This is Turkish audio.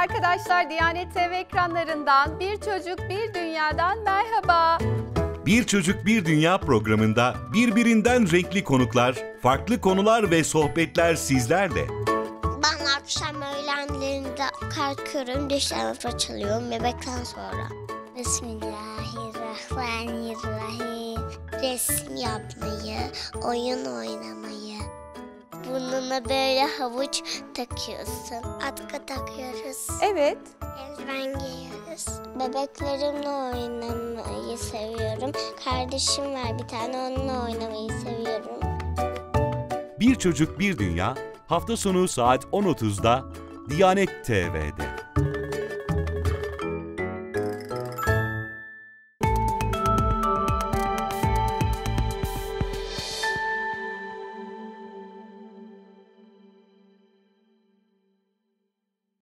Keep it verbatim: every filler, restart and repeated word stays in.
arkadaşlar, Diyanet T V ekranlarından Bir Çocuk Bir Dünya'dan merhaba. Bir Çocuk Bir Dünya programında birbirinden renkli konuklar, farklı konular ve sohbetler sizlerle. Ben akşam öğlenlerinde kalkıyorum, dişlerimi fırçalıyorum bebekten sonra. Bismillahirrahmanirrahim. Resim yapmayı, oyun oynamayı. Burnuna böyle havuç takıyorsun. Atkı takıyoruz. Evet. Eldiven giyiyoruz. Bebeklerimle oynamayı seviyorum. Kardeşim var bir tane, onunla oynamayı seviyorum. Bir Çocuk Bir Dünya hafta sonu saat on otuzda Diyanet T V'de.